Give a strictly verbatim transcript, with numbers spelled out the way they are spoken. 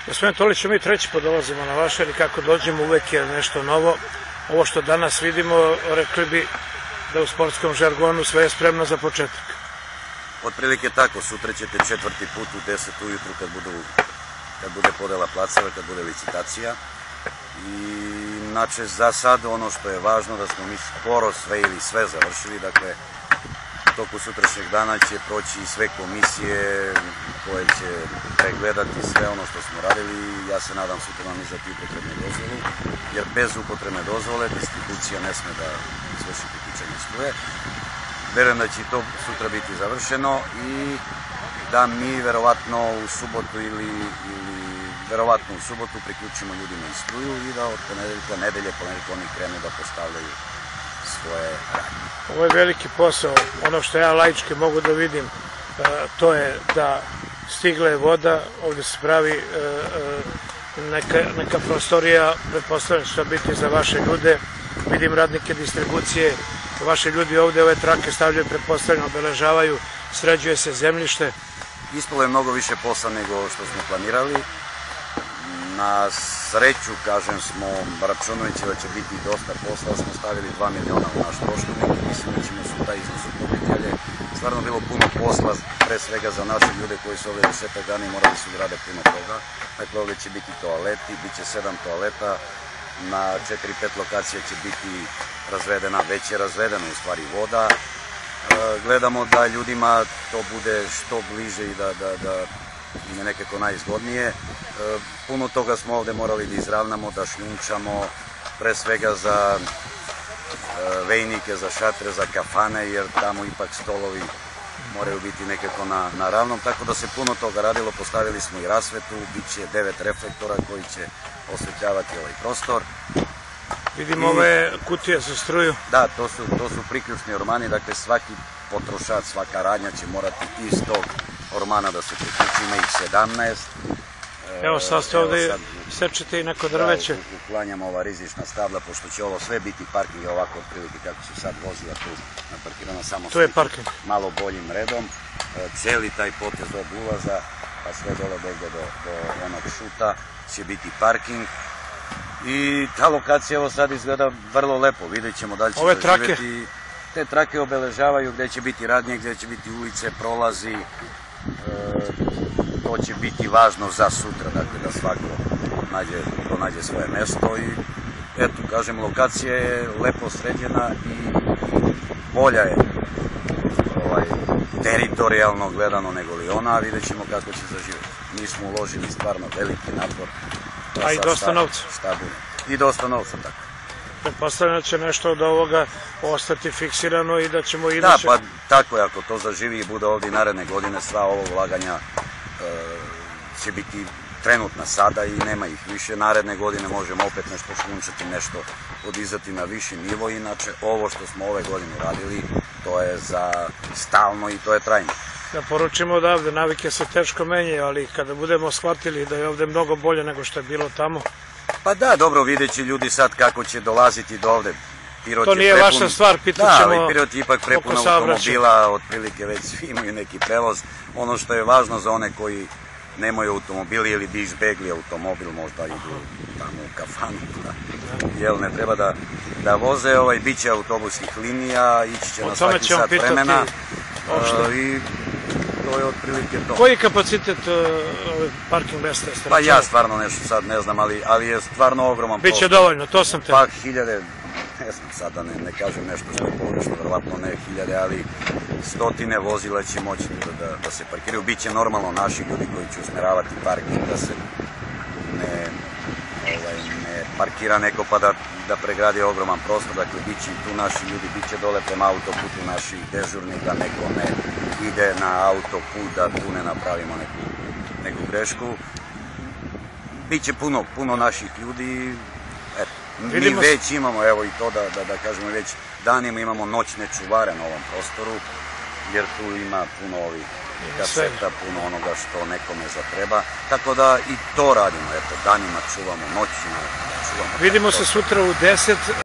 Gospodin Tolić, mi treći put dolazimo na Vašar i kako dođemo uvek je nešto novo. Ovo što danas vidimo, rekli bi da u sportskom žargonu sve je spremno za početak. Otprilike tako, sutra ćete četvrti put u deset ujutru kad, budu, kad bude podela placeva, kad bude licitacija. I znači za sad ono što je važno da smo mi skoro sve ili sve završili, dakle u toku sutrašnjeg dana će proći sve komisije koje će pregledati sve ono što smo radili i ja se nadam sutra nam izdati upotrebnu dozvolu, jer bez upotrebne dozvole distribucija ne sme da izvrši priključenje struje. Verujem da će to sutra biti završeno i da mi verovatno u subotu ili, ili verovatno u subotu priključimo ljudima i struju i da od ponedeljka, nedelje, ponedeljka oni krenu da postavljaju svoje radnje. Ovo je veliki posao. Ono što ja laički mogu da vidim, to je da stigla je voda, ovdje se pravi neka, neka prostorija, pretpostavljam će to biti za vaše ljude. Vidim radnike distribucije, vaši ljudi ovdje ove trake stavljaju, pretpostavljam, obeležavaju, sređuje se zemljište. Ispalo je mnogo više posla nego što smo planirali. Na sreću, kažem, smo, računajući da će biti dosta posla, smo stavili dva miliona u naš troškovnik i mislim da ćemo su taj iznos uputiti, jer je stvarno bilo puno posla, pre svega za naše ljude koji su ovdje desetak dana i morali su grade puno toga. Dakle, ovdje će biti toaleti, bit će sedam toaleta, na četiri pet lokacija će biti razvedena, već je razvedena u stvari voda. Gledamo da ljudima to bude što bliže i da, da, da im je nekako najizgodnije. Puno toga smo ovdje morali da izravnamo, da šljunčamo, pre svega za vejnike, za šatre, za kafane, jer tamo ipak stolovi moraju biti nekako na, na ravnom, tako da se puno toga radilo, postavili smo i rasvetu, bit će devet reflektora koji će osvetljavati ovaj prostor. Vidimo I, ove kutije za struju. Da, to su, to su priključni ormani, dakle svaki potrošač, svaka radnja će morati iz tog ormana da se priključi, ima ih sedamnaest. Evo sad ste ovdje, sečete i neko drveće. Da, uklanjamo ova rizična stabla, pošto će ovo sve biti parking ovako otprilike kako su sad vozila tu naparkirano, samo tu je parking. Malo boljim redom. Cijeli taj potez od ulaza, pa sve dole do, do, do onog šuta će biti parking. I ta lokacija evo sad izgleda vrlo lepo, vidjet ćemo da li će zaživjeti. Te trake obeležavaju gdje će biti radnje, gdje će biti ulice, prolazi. To će biti važno za sutra, dakle da svako nađe, pronađe svoje mesto i eto, kažem, lokacija je lepo sređena i bolja je ovaj, teritorijalno gledano nego li ona, a vidjet ćemo kako će zaživjeti. Mi smo uložili stvarno veliki napor. A i dosta novca. I dosta novca, tako. Pretpostavljam da će nešto od ovoga ostati fiksirano i da ćemo i... Da, pa tako je, ako to zaživi i bude ovdje naredne godine, sva ovo ulaganja e, će biti trenutna sada i nema ih više. Naredne godine možemo opet nešto šljunčati, nešto podizati na viši nivo, inače ovo što smo ove godine radili, to je za stalno i to je trajno. Da poručimo odavde, navike se teško menjaju, ali kada budemo shvatili da je ovdje mnogo bolje nego što je bilo tamo. Pa da, dobro, vidjet će ljudi sad kako će dolaziti do ovde. Pirot to nije prepun... vaša stvar, pitat ćemo. Da, ali Pirot je ipak prepun automobila, otprilike već svi imaju neki prevoz. Ono što je važno za one koji nemaju automobili ili bi izbegli automobil, možda idu tamo u kafanu, da, jel ne treba da, da voze, ovaj, bit će autobuskih linija, ići će na svaki sat vremena uh, i to je otprilike to. Koji kapacitet uh, parking mesta ste? Pa ja stvarno nešto sad ne znam, ali, ali je stvarno ogroman prostor. Biće dovoljno, to sam te. Pa hiljade, ne znam sad da ne, ne kažem nešto što je pogrešno, verovatno ne hiljade, ali stotine vozila će moći da, da, da se parkiraju. Biće normalno naši ljudi koji će usmeravati parking, da se ne, ovaj, ne parkira neko pa da, da pregradi ogroman prostor, dakle bit će i tu naši ljudi, bit će dole prema autoputu naših dežurnih, da neko ne ide na autoput, da tu ne napravimo neku, neku grešku. Biće puno, puno naših ljudi, eto, mi već imamo, evo i to da, da, da kažemo, već danima imamo noćne čuvare na ovom prostoru, jer tu ima puno ovih kaseta, puno onoga što nekome zatreba, tako da i to radimo, eto, danima čuvamo, noćima čuvamo. Vidimo se sutra u deset.